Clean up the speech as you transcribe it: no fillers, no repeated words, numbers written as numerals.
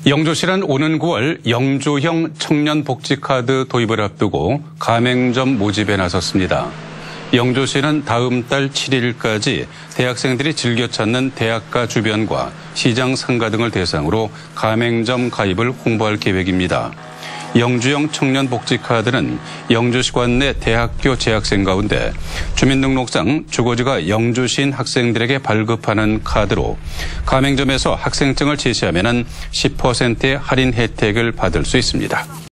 영주시는 오는 9월 영주형 청년복지카드 도입을 앞두고 가맹점 모집에 나섰습니다. 영주시는 다음 달 7일까지 대학생들이 즐겨 찾는 대학가 주변과 시장 상가 등을 대상으로 가맹점 가입을 홍보할 계획입니다. 영주형 청년복지카드는 영주시 관내 대학교 재학생 가운데 주민등록상 주거지가 영주시인 학생들에게 발급하는 카드로 가맹점에서 학생증을 제시하면 10%의 할인 혜택을 받을 수 있습니다.